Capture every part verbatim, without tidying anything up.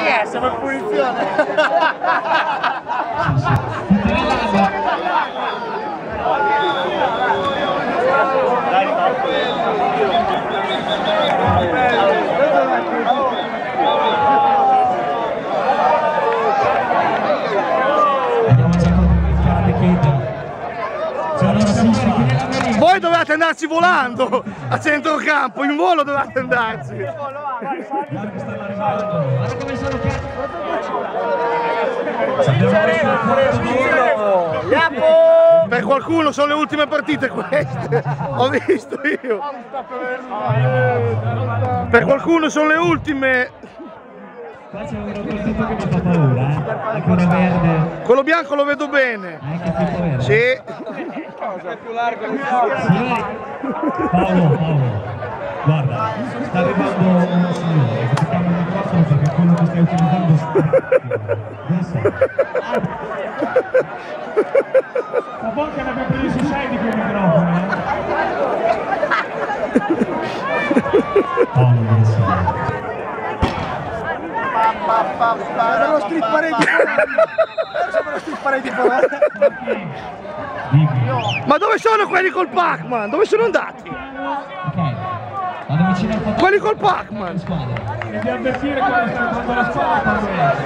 che siamo in punizione. Voi dovete andarci volando a centrocampo, in volo dovete andarci. Per qualcuno sono le ultime partite queste, ho visto io. Per qualcuno sono le ultime. Qua c'è un partito che mi fa paura, eh? Quello verde. Quello bianco lo vedo bene. Anche tipo verde. Sì. Signori, Paolo, Paolo, guarda, sta arrivando uno signore che ti cambia il microfono perché quello che stai utilizzando è sta buono che ne abbia preso sei di quel microfono, eh? Paolo, non so. Era lo street parade era lo street parade Ma dove sono quelli col Pac-Man? Dove sono andati? Ok, vado vicino al fotografo. Quelli col Pac-Man. Devi avvertire quando sta quando la squadra quando esce.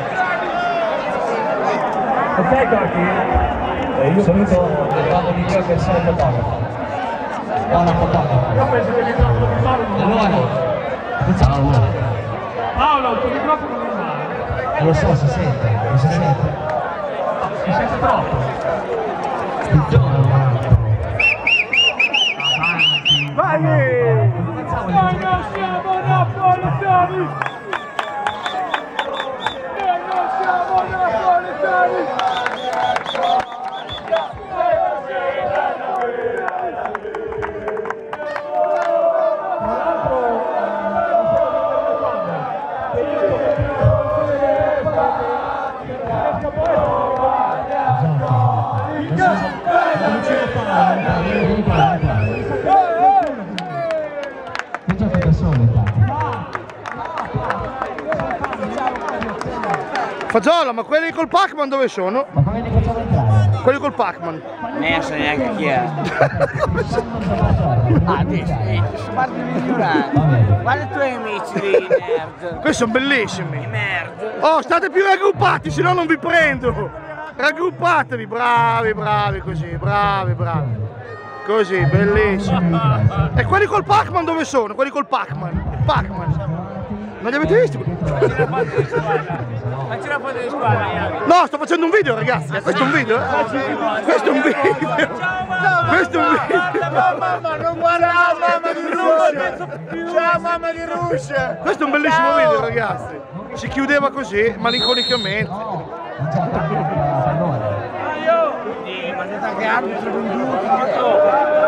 Ok, Corti? Eh, io saluto vado di mio personale fotografo. Buona fotografo. Io penso che il microfono di Paolo non va. Allora, ciao. Paolo, il tuo microfono non va. Eh, lo so, si sente, non si sente. Si sente troppo. Vai! Noi non siamo napoletani! Noi non siamo napoletani! Fagiolo, ma quelli col Pac-Man dove sono? Ma come li facciamo entrare? Quelli col Pac-Man. Non so neanche chi è. Ah, adesso, eh, guarda i migliorati. Guarda i tuoi amici lì, nerd. Questi sono bellissimi. Nerd. Oh, state più raggruppati, se no non vi prendo. Raggruppatevi, bravi, bravi così, bravi, bravi. Così, bellissimi. E quelli col Pac-Man dove sono? Quelli col Pac-Man. Il Pac-Man. Non li avete visti? Facci una foto di squadra. No, sto facendo un video, ragazzi. Questo è un video, eh? Questo è un video. Questo è un video. Ciao mamma, non guarda la mamma di Russia! Ciao mamma di Russia! Questo è un bellissimo video, ragazzi. Si chiudeva così, malinconicamente. Sì, ma che arbitro venduto.